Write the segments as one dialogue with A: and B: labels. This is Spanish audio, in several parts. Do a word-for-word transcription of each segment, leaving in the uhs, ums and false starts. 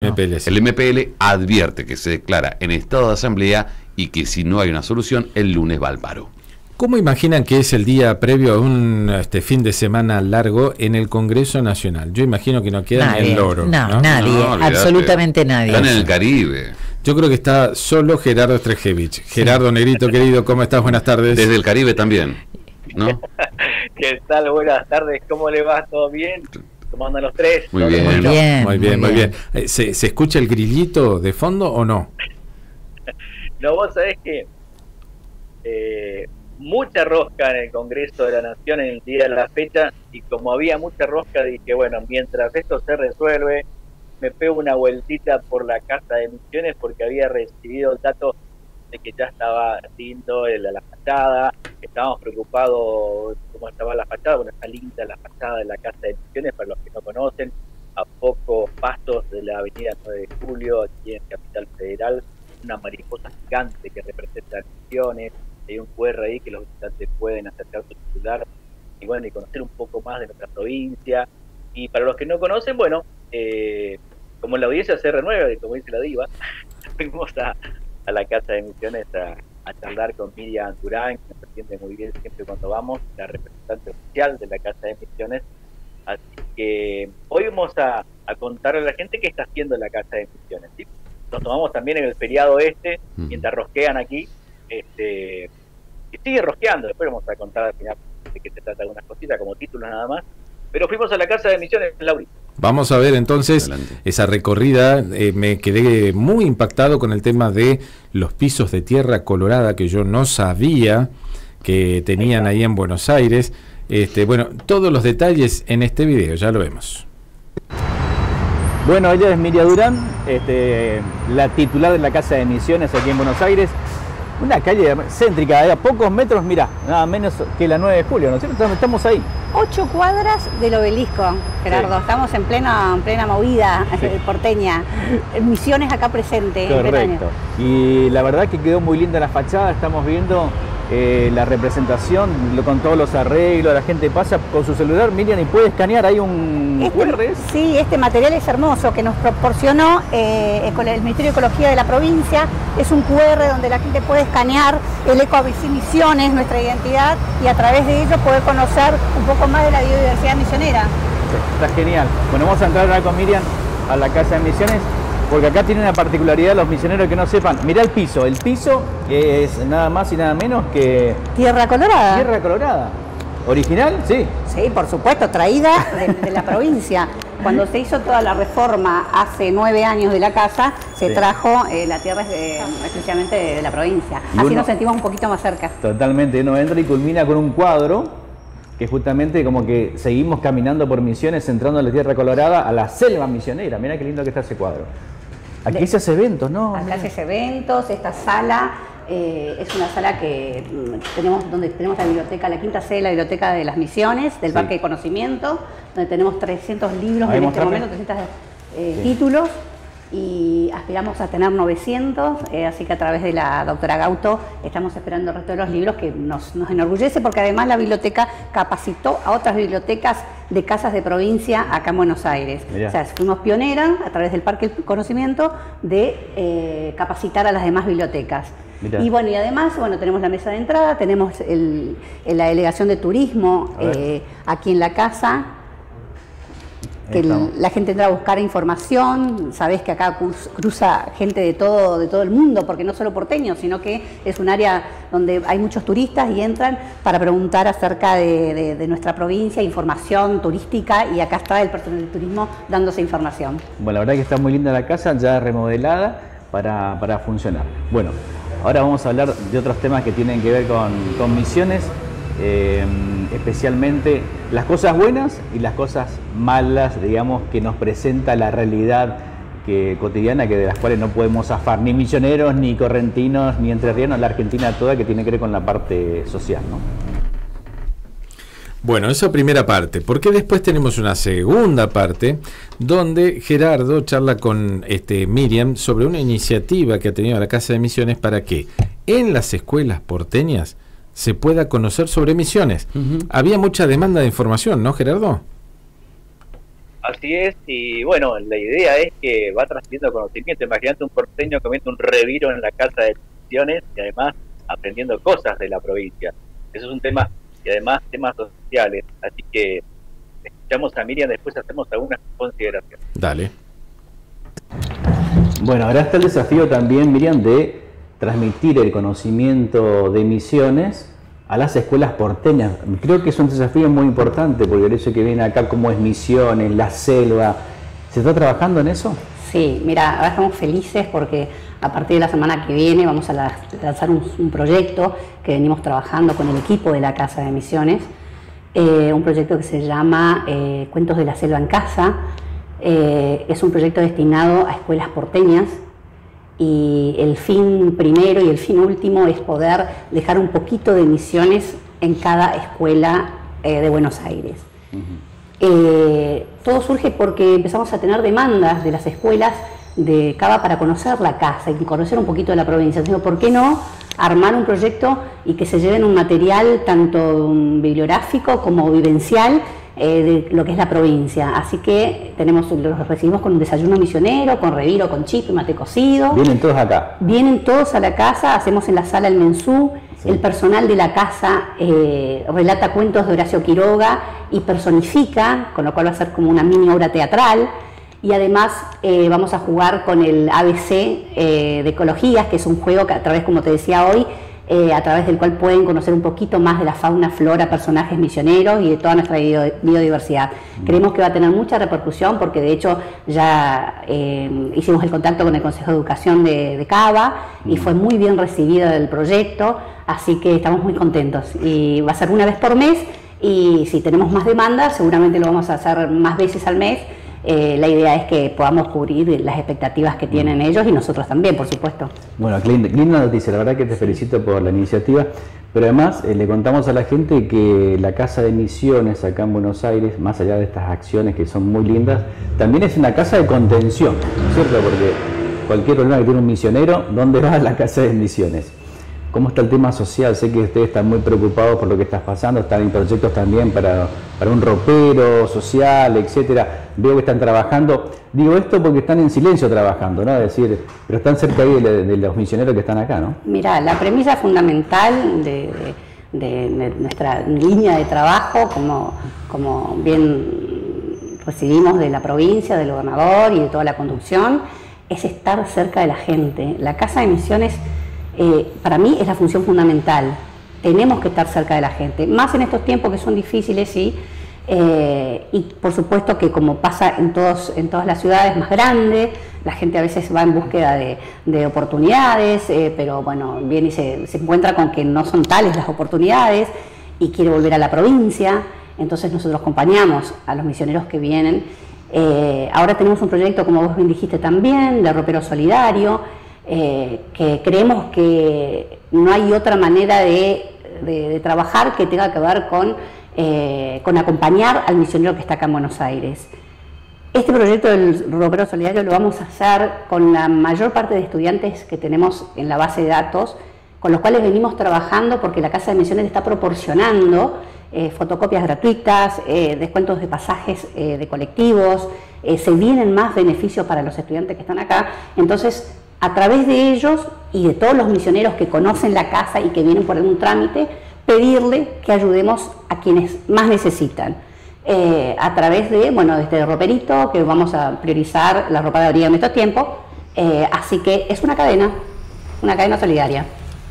A: M P L, sí.
B: El M P L advierte que se declara en estado de asamblea y que si no hay una solución, el lunes va al paro.
A: ¿Cómo imaginan que es el día previo a un este, fin de semana largo en el Congreso Nacional? Yo imagino que no queda
C: nadie,
A: ni el loro.
C: No,
A: ¿no?
C: nadie,
B: No,
C: absolutamente nadie.
B: Están en el Caribe.
A: Yo creo que está solo Gerardo Strejevich. Gerardo, negrito querido, ¿cómo estás? Buenas tardes.
B: Desde el Caribe también, ¿no?
D: ¿Qué tal? Buenas tardes, ¿cómo le va? ¿Todo bien? ¿Cómo andan los tres?
B: Muy bien.
C: Muy bien,
A: Muy bien, muy
C: bien.
A: bien. ¿Se, ¿Se escucha el grillito de fondo o no?
D: No, vos sabés que eh, mucha rosca en el Congreso de la Nación en el día de la fecha, y como había mucha rosca dije, bueno, mientras esto se resuelve, me pego una vueltita por la Casa de Misiones porque había recibido el dato de que ya estaba lindo el, la fachada, estábamos preocupados cómo estaba la fachada. Bueno, está linda la fachada de la Casa de Misiones, para los que no conocen, a pocos pasos de la avenida nueve de julio, aquí en Capital Federal, una mariposa gigante que representa Misiones. Hay un cu erre ahí que los visitantes pueden acercar su celular y bueno, y conocer un poco más de nuestra provincia. Y para los que no conocen, bueno, eh, como en la audiencia se renueva, como dice la diva, fuimos a, a la Casa de Misiones a, a charlar con Miriam Durán, que nos atiende muy bien siempre cuando vamos, la representante oficial de la Casa de Misiones. Así que hoy vamos a, a contarle a la gente qué está haciendo la Casa de Misiones, ¿sí? Nos tomamos también en el feriado este, mientras rosquean aquí, este, y sigue rosqueando. Después vamos a contar al final de qué se trata, algunas cositas como títulos nada más. Pero fuimos a la Casa de Misiones, Laurita.
A: Vamos a ver entonces Adelante. esa recorrida. Eh, me quedé muy impactado con el tema de los pisos de tierra colorada, que yo no sabía que tenían ahí en Buenos Aires. Este, bueno, todos los detalles en este video, ya lo vemos.
E: Bueno, ella es Miriam Durán, este, la titular de la Casa de Misiones aquí en Buenos Aires. Una calle céntrica, a pocos metros, mirá, nada menos que la nueve de julio, ¿no es cierto? Estamos ahí.
F: Ocho cuadras del obelisco, Gerardo. Sí. Estamos en plena, en plena movida sí. porteña. Misiones acá presente.
E: Correcto. Y la verdad que quedó muy linda la fachada. Estamos viendo eh, la representación lo, con todos los arreglos. La gente pasa con su celular, Miriam, y puede escanear. Hay un
F: este,
E: cu erre.
F: Sí, este material es hermoso que nos proporcionó eh, el Ministerio de Ecología de la provincia. Es un cu erre donde la gente puede escanear el Ecomisiones, nuestra identidad, y a través de ello poder conocer un poco más de la biodiversidad misionera.
E: Está genial. Bueno, vamos a entrar ahora con Miriam a la Casa de Misiones, porque acá tiene una particularidad los misioneros que no sepan. Mirá el piso, el piso es nada más y nada menos que...
F: Tierra colorada.
E: Tierra colorada. ¿Original? Sí.
F: Sí, por supuesto, traída de, de la provincia. Cuando se hizo toda la reforma hace nueve años de la casa, se sí. trajo eh, la tierra eh, exclusivamente de, de la provincia. Así uno, nos sentimos un poquito más cerca.
E: Totalmente, uno entra y culmina con un cuadro que justamente como que seguimos caminando por Misiones, entrando a la Tierra Colorada, a la selva misionera. Mirá qué lindo que está ese cuadro. Aquí se hace eventos, ¿no?
F: Acá se hace eventos, esta sala eh, es una sala que tenemos, donde tenemos la biblioteca, la quinta sede de la Biblioteca de las Misiones, del sí. Parque de Conocimiento, donde tenemos trescientos libros en este momento, trescientos eh, sí. títulos, y aspiramos a tener novecientos, eh, así que a través de la doctora Gauto estamos esperando el resto de los libros, que nos, nos enorgullece, porque además la biblioteca capacitó a otras bibliotecas de casas de provincia acá en Buenos Aires. Mirá. O sea, fuimos pioneras a través del Parque del Conocimiento de eh, capacitar a las demás bibliotecas. Mirá. Y bueno, y además, bueno, tenemos la mesa de entrada, tenemos el, la delegación de turismo eh, aquí en la casa, que el, la gente entra a buscar información. Sabés que acá cruza gente de todo, de todo el mundo, porque no solo porteños, sino que es un área donde hay muchos turistas y entran para preguntar acerca de, de, de nuestra provincia, información turística, y acá está el personal de turismo dándose información.
E: Bueno, la verdad que está muy linda la casa, ya remodelada para, para funcionar. Bueno, ahora vamos a hablar de otros temas que tienen que ver con, con Misiones. Eh, especialmente las cosas buenas y las cosas malas, digamos, que nos presenta la realidad que, cotidiana, que de las cuales no podemos zafar, ni misioneros, ni correntinos, ni entrerrianos, la Argentina toda, que tiene que ver con la parte social, ¿no?
A: Bueno, esa primera parte, porque después tenemos una segunda parte donde Gerardo charla con este, Miriam sobre una iniciativa que ha tenido la Casa de Misiones para que en las escuelas porteñas se pueda conocer sobre Misiones. Uh-huh. Había mucha demanda de información, ¿no, Gerardo?
D: Así es, y bueno, la idea es que va transmitiendo conocimiento. Imagínate un porteño comiendo un reviro en la casa de misiones y además aprendiendo cosas de la provincia. Eso es un tema, y además temas sociales. Así que escuchamos a Miriam, después hacemos algunas consideraciones.
A: Dale.
E: Bueno, ahora está el desafío también, Miriam, de transmitir el conocimiento de Misiones a las escuelas porteñas. Creo que es un desafío muy importante, porque el hecho de que vienen acá como es Misiones, la selva, ¿se está trabajando en eso?
F: Sí, mira, ahora estamos felices porque a partir de la semana que viene vamos a lanzar un, un proyecto que venimos trabajando con el equipo de la Casa de Misiones, eh, un proyecto que se llama eh, Cuentos de la Selva en Casa. Eh, es un proyecto destinado a escuelas porteñas y el fin primero y el fin último es poder dejar un poquito de Misiones en cada escuela eh, de Buenos Aires. Uh-huh. eh, todo surge porque empezamos a tener demandas de las escuelas de Cava para conocer la casa y conocer un poquito de la provincia. Entonces, ¿por qué no armar un proyecto y que se lleven un material tanto bibliográfico como vivencial eh, de lo que es la provincia? Así que tenemos, los recibimos con un desayuno misionero, con reviro, con chip y mate cocido.
E: ¿Vienen todos acá?
F: Vienen todos a la casa, hacemos en la sala el mensú. Sí. El personal de la casa eh, relata cuentos de Horacio Quiroga y personifica, con lo cual va a ser como una mini obra teatral. Y además eh, vamos a jugar con el A B C eh, de ecologías, que es un juego que a través, como te decía hoy, eh, a través del cual pueden conocer un poquito más de la fauna, flora, personajes misioneros y de toda nuestra biodiversidad. Mm. Creemos que va a tener mucha repercusión porque de hecho ya eh, hicimos el contacto con el Consejo de Educación de, de Cava mm. y fue muy bien recibido el proyecto, así que estamos muy contentos. Y va a ser una vez por mes y si tenemos más demandas seguramente lo vamos a hacer más veces al mes. Eh, la idea es que podamos cubrir las expectativas que tienen ellos y nosotros también, por supuesto.
E: Bueno, linda noticia, la verdad que te felicito por la iniciativa, pero además eh, le contamos a la gente que la Casa de Misiones acá en Buenos Aires, más allá de estas acciones que son muy lindas, también es una casa de contención, ¿cierto? Porque cualquier problema que tiene un misionero, ¿dónde va la Casa de Misiones? ¿Cómo está el tema social? Sé que ustedes están muy preocupados por lo que está pasando, están en proyectos también para, para un ropero social, etcétera. Veo que están trabajando. Digo esto porque están en silencio trabajando, ¿no? Es decir, pero están cerca ahí de, de los misioneros que están acá, ¿no?
F: Mira, la premisa fundamental de, de, de, de nuestra línea de trabajo, como, como bien recibimos de la provincia, del gobernador y de toda la conducción, es estar cerca de la gente. La Casa de Misiones, Eh, para mí es la función fundamental. Tenemos que estar cerca de la gente, más en estos tiempos que son difíciles, sí, eh, y por supuesto que como pasa en, todos, en todas las ciudades más grandes, la gente a veces va en búsqueda de, de oportunidades, eh, pero bueno, viene y se, se encuentra con que no son tales las oportunidades y quiere volver a la provincia. Entonces nosotros acompañamos a los misioneros que vienen. Eh, ahora tenemos un proyecto, como vos bien dijiste también, de ropero solidario, Eh, que creemos que no hay otra manera de, de, de trabajar que tenga que ver con, eh, con acompañar al misionero que está acá en Buenos Aires. Este proyecto del ropero solidario lo vamos a hacer con la mayor parte de estudiantes que tenemos en la base de datos, con los cuales venimos trabajando porque la Casa de Misiones está proporcionando eh, fotocopias gratuitas, eh, descuentos de pasajes eh, de colectivos, eh, se vienen más beneficios para los estudiantes que están acá. Entonces, a través de ellos y de todos los misioneros que conocen la casa y que vienen por algún trámite, pedirle que ayudemos a quienes más necesitan. Eh, a través de, bueno, de este roperito, que vamos a priorizar la ropa de abrigo en estos tiempos. Eh, así que es una cadena, una cadena solidaria.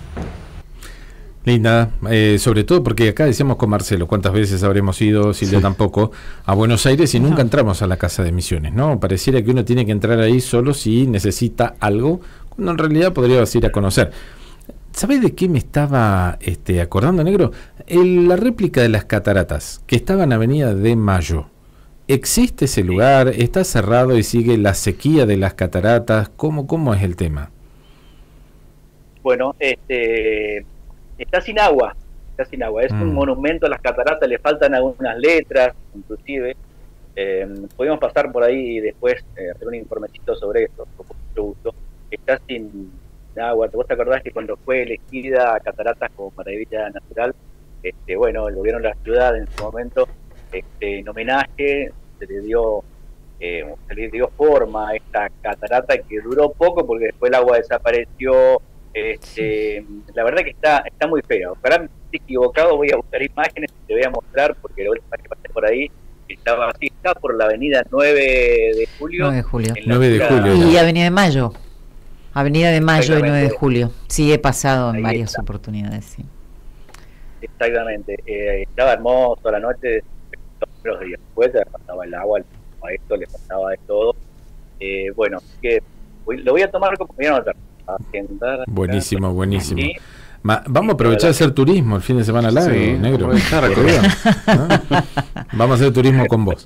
A: Linda, eh, sobre todo porque acá decíamos con Marcelo, cuántas veces habremos ido, Silvia sí. tampoco, a Buenos Aires y nunca no. entramos a la Casa de Misiones, ¿no? Pareciera que uno tiene que entrar ahí solo si necesita algo, cuando en realidad podrías ir a conocer. ¿Sabés de qué me estaba este, acordando, Negro? El, la réplica de las cataratas, que estaba en Avenida de Mayo. ¿Existe ese lugar? ¿Está cerrado y sigue la sequía de las cataratas? ¿Cómo, cómo es el tema?
D: Bueno, este... está sin agua, está sin agua, es mm. un monumento a las cataratas, le faltan algunas letras, inclusive. Eh, podemos pasar por ahí y después eh, hacer un informecito sobre esto, con mucho gusto. Está sin agua. ¿Vos te acordás que cuando fue elegida Cataratas como maravilla natural, este, bueno, el gobierno de la ciudad en su momento, este, en homenaje, se le dio eh, se le dio forma a esta catarata que duró poco porque después el agua desapareció. Este, la verdad que está está muy feo. Ojalá me esté equivocado, voy a buscar imágenes y te voy a mostrar, porque la última vez que pasé por ahí estaba así, está por la avenida nueve de julio.
C: nueve de julio.
A: nueve de julio.
C: Y avenida de Mayo. Avenida de Mayo y nueve de julio. Sí, he pasado en ahí varias está. oportunidades, sí.
D: Exactamente. Eh, estaba hermoso la noche, los primeros días. Después le pasaba el agua, a esto le pasaba de todo. Eh, bueno, que lo voy a tomar como voy a anotar. Agendar,
A: buenísimo, buenísimo. Sí. Ma, vamos a aprovechar de hacer turismo el fin de semana largo, sí, negro. ¿No? Vamos a hacer turismo con vos.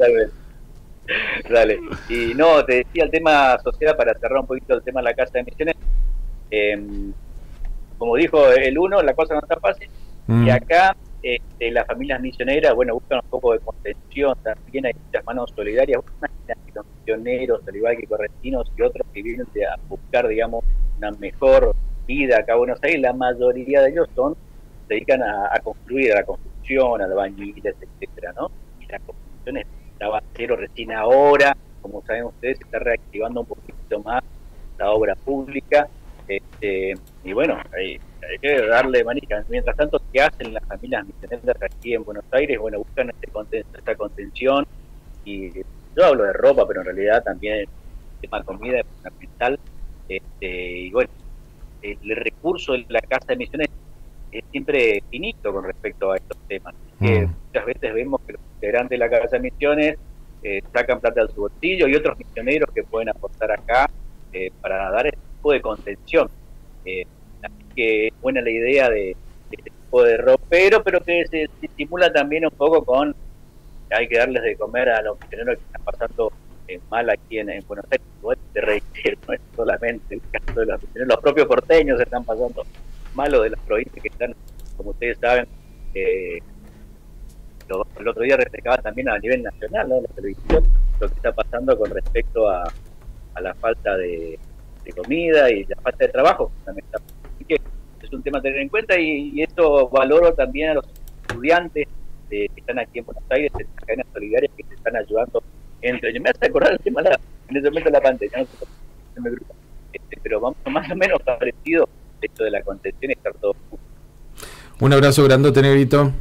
D: Dale. Y no, te decía el tema social, para cerrar un poquito el tema de la Casa de Misiones. Eh, como dijo el uno, la cosa no está fácil. Mm. Y acá este, las familias misioneras, bueno, buscan un poco de contención. También hay muchas manos solidarias. Buscan los misioneros, al igual que correntinos y otros que vienen a buscar, digamos, una mejor vida acá en Buenos Aires. La mayoría de ellos son se dedican a, a construir, a la construcción, a albañiles, etcétera, ¿no? Y la construcción estaba cero recién ahora, como saben ustedes, se está reactivando un poquito más la obra pública, este, y bueno, hay, hay que darle manija. Mientras tanto, ¿qué hacen las familias misioneras aquí en Buenos Aires? Bueno, buscan este conten esta contención, y yo hablo de ropa, pero en realidad también el tema de comida es fundamental. Este, y bueno, el, el recurso de la Casa de Misiones es siempre finito con respecto a estos temas. Mm. Que muchas veces vemos que los integrantes de la Casa de Misiones eh, sacan plata de su bolsillo, y otros misioneros que pueden aportar acá eh, para dar este tipo de contención. Eh, así que es buena la idea de, de este tipo de ropero, pero que se, se estimula también un poco con que hay que darles de comer a los misioneros que están pasando eh, mal aquí en, en Buenos Aires. Igual te reitero, no es solamente el caso de los misioneros, los propios porteños se están pasando malo de las provincias que están, como ustedes saben, eh, lo, el otro día reflejaba también a nivel nacional, ¿no? La televisión, lo que está pasando con respecto a, a la falta de, de comida y la falta de trabajo, fundamentalmente. Así que es un tema a tener en cuenta, y, y esto valoro también a los estudiantes de, que están aquí en Buenos Aires, en las cadenas solidarias que se están ayudando entre ellos. Me hace acordar el tema de la, en ese momento de la pandemia, no se me grupa, este, pero vamos, más o menos parecido esto de la contención y estar todos juntos.
A: Un abrazo grandote, negrito.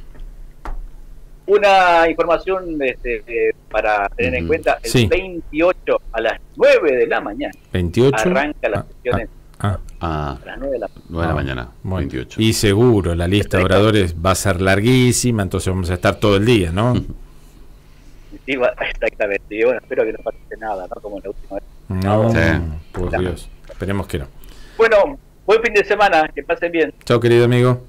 D: Una información este, eh, para tener mm, en cuenta, el sí. veintiocho a las nueve de la mañana
A: veintiocho
D: arranca las
A: ah,
D: sesiones
A: ah,
B: ah,
D: a las nueve de la,
B: nueve de la mañana, veintiocho.
A: Y seguro la lista de oradores va a ser larguísima, entonces vamos a estar todo el día, ¿no?
D: Sí, exactamente. Y bueno, espero que no pase nada, ¿no? Como la última vez.
A: No, sí. Por Dios, esperemos que no.
D: Bueno, buen fin de semana, que pasen bien.
A: Chao, querido amigo.